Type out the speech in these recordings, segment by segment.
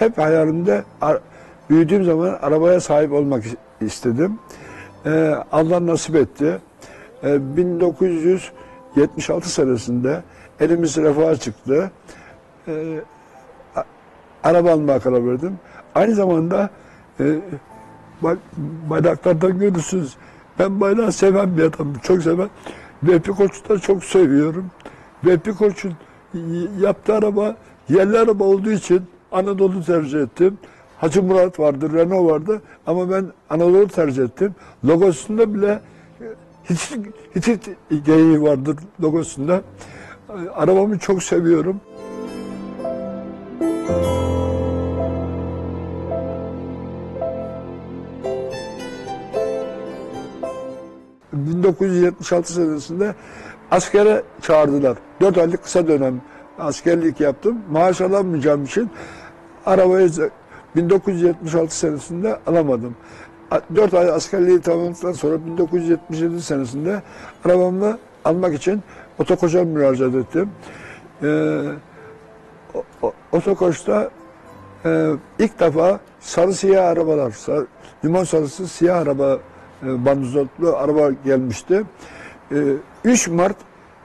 hep hayalimde büyüdüğüm zaman arabaya sahip olmak istedim. Allah nasip etti. 1976 senesinde elimiz refaha çıktı. Araba almaya karar verdim. Aynı zamanda bayraklardan görürsünüz. Ben bayrağı seven bir adamım. Çok seven. Vehbi Koç'u da çok seviyorum. Vehbi Koç'un yaptığı araba yerli araba olduğu için Anadolu tercih ettim. Hacı Murat vardı, Renault vardı ama ben Anadolu tercih ettim. Logosunda bile hiç geyiği vardır logosunda. Arabamı çok seviyorum. ...1976 senesinde askere çağırdılar. 4 aylık kısa dönem askerlik yaptım. Maaş alamayacağım için arabayı 1976 senesinde alamadım. 4 ay askerliği tamamladıktan sonra 1977 senesinde arabamı almak için Otokoç'a müracaat ettim. Otokoç'ta ilk defa sarı siyah arabalar, limon sarısı siyah araba, bandozotlu araba gelmişti. 3 Mart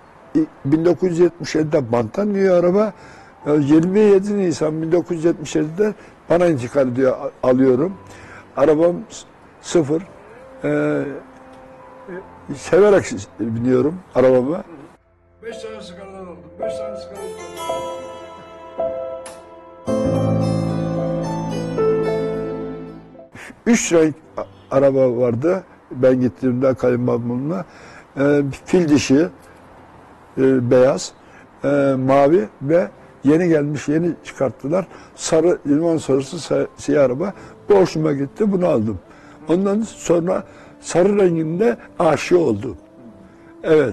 1977'de banttan iniyor araba. 27 Nisan 1977'de bana intikal ediyor, alıyorum. Arabam sıfır. Severek biniyorum arabama. 5 tane sigaradan aldım. 5 tane sigara içmedim. 3 renk araba vardı. Ben gittiğimde kayınbabamla. Fil dişi, beyaz, mavi ve yeni gelmiş, yeni çıkarttılar. Sarı, limon sarısı siyah araba. Bu hoşuma gitti, bunu aldım. Ondan sonra sarı renginde aşık oldum. Evet.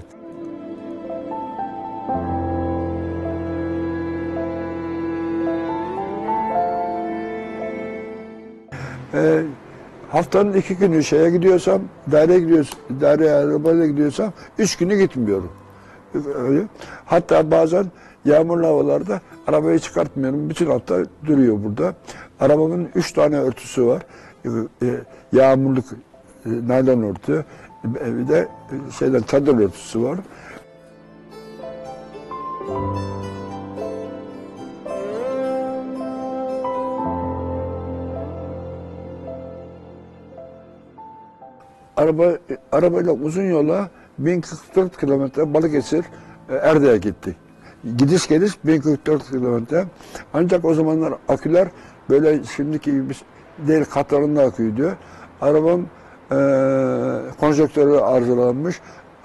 Haftanın 2 günü şeye gidiyorsam, daireye arabayla gidiyorsam 3 günü gitmiyorum. Öyle. Hatta bazen yağmurlu havalarda arabayı çıkartmıyorum. Bütün hafta duruyor burada. Arabamın 3 tane örtüsü var. Yağmurluk naylon örtü, bir de çadır örtüsü var. Arabayla uzun yola 1044 kilometre Balıkesir, Erdek'e gittik. Gidiş geliş 1044 kilometre. Ancak o zamanlar aküler böyle şimdiki gibi değil, katlarında aküydü diyor. Arabam konjektörü arızalanmış.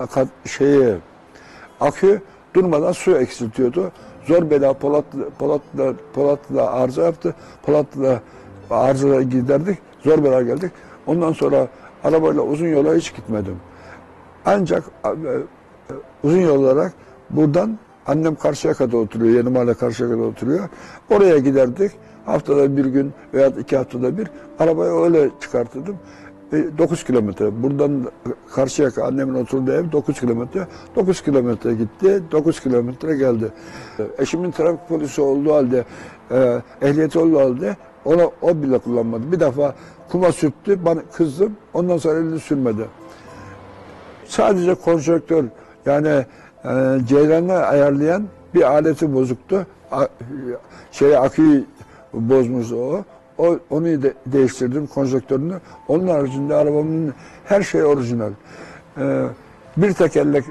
Akü durmadan su eksiltiyordu. Zor bela Polatlı'da arıza yaptı. Polatlı'da arızaya giderdik. Zor bela geldik. Ondan sonra arabayla uzun yola hiç gitmedim. Ancak uzun yol olarak buradan annem Karşıyaka'da oturuyor, Yeni Mahalle Karşıyaka'da oturuyor. Oraya giderdik. Haftada bir gün veya 2 haftada bir arabayı öyle çıkartırdım. 9 kilometre. Buradan Karşıyaka, annemin oturduğu ev 9 kilometre. 9 kilometre gitti, 9 kilometre geldi. Eşimin trafik polisi olduğu halde, ehliyeti olduğu halde o bile kullanmadı. Bir defa kuma sürttü, bana kızdım. Ondan sonra elini sürmedi. Sadece konjektör, yani ceyranı ayarlayan bir aleti bozuktu. Aküyü bozmuş o. Onu değiştirdim, konjektörünü. Onun haricinde arabamın her şeyi orijinal. Bir tekerlek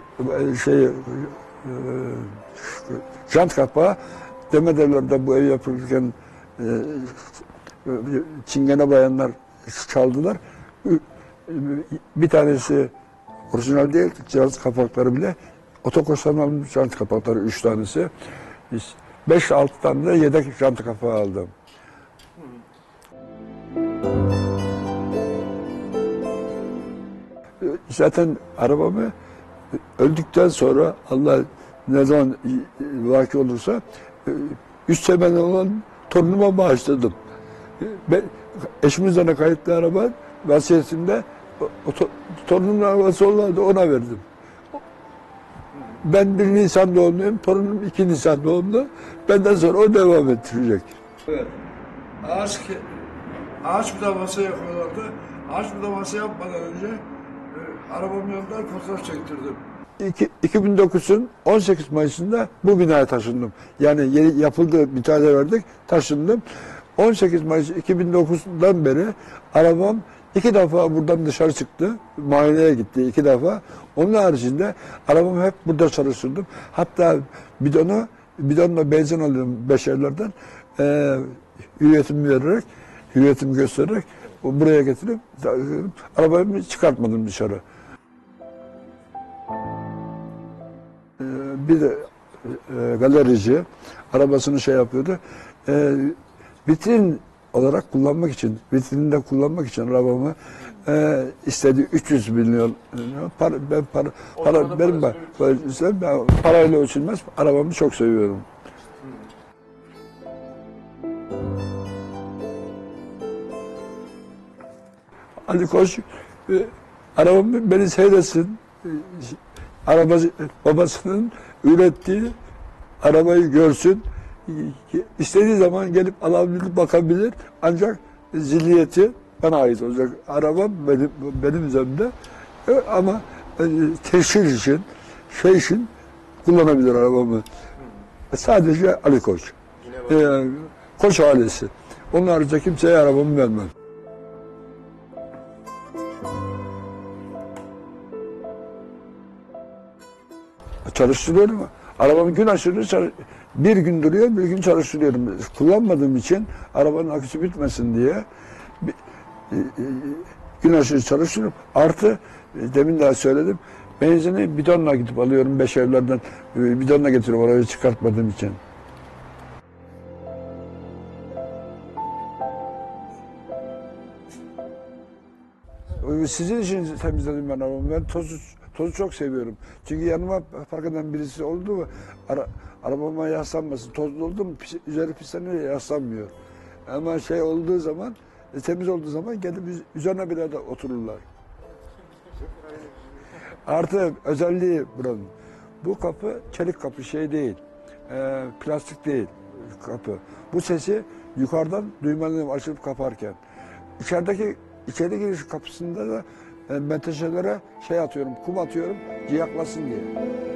jant kapağı, Demedeler'de bu ev yapılırken Çingene bayanlar çaldılar. Bir tanesi orijinal değil, jant kapakları bile. Otokoç'tan almış jant kapakları 3 tanesi. 5-6 tane de yedek jant kapağı aldım. Zaten arabamı öldükten sonra Allah ne zaman vaki olursa 3 sene olan torunuma bağışladım. Eşimin üzerine kayıtlı araba vasiyetimde torunumun arabası olmadı, ona verdim. Ben 1 Nisan doğumluyum, torunum 2 Nisan doğumlu. Benden sonra o devam ettirecek. Evet. ağaç budaması yapıyorlardı. Ağaç budaması yapmadan önce arabamın yanından fotoğraf çektirdim. 2009'un 18 Mayıs'ında bu binaya taşındım. Yani yeni yapıldı, müteahhite verdik, taşındım. 18 Mayıs 2009'dan beri arabam 2 defa buradan dışarı çıktı. Muayeneye gitti 2 defa. Onun haricinde arabamı hep burada çalıştırdım. Hatta bidonla benzin alıyorum Beşerler'den. Hüviyetimi vererek, hüviyetimi göstererek buraya getirip arabayı çıkartmadım dışarı. Bir de galerici arabasını şey yapıyordu. Vitrin olarak kullanmak için, vitrinde kullanmak için arabamı istediği 300 milyon ben parayla ölçülmez. Arabamı çok seviyorum. Ali Koç arabamı beni seyretsin. Babasının ürettiği arabayı görsün. İstediği zaman gelip alabilir, bakabilir. Ancak zihniyeti bana ait olacak. Arabam benim üzerimde. Ama teşhir için, şey için kullanabilir arabamı. Sadece Ali Koç. Koç ailesi. Onun haricinde kimseye arabamı vermem. Çalıştırıyorum. Arabamı gün aşırı bir gün duruyor, bir gün çalıştırıyorum. Kullanmadığım için arabanın aküsü bitmesin diye gün aşırı çalıştırıyorum. Artı demin daha söyledim. Benzini bidonla gidip alıyorum Beşerler'den. Bidonla getiriyorum arabayı çıkartmadığım için. Sizin için temizledim ben arabamı. Ben tozu çok seviyorum. Çünkü yanıma park eden birisi oldu mu arabama yaslanmasın. Tozlu oldu mu üzeri pisleniyor, yaslanmıyor. Ama şey olduğu zaman, temiz olduğu zaman gelip üzerine bile de otururlar. Artı özelliği buranın. Bu kapı çelik kapı, şey değil. Plastik değil kapı. Bu sesi yukarıdan duymalıyım açılıp kaparken. İçeri giriş kapısında da menteşelere şey atıyorum, kum atıyorum, ciyaklasın diye.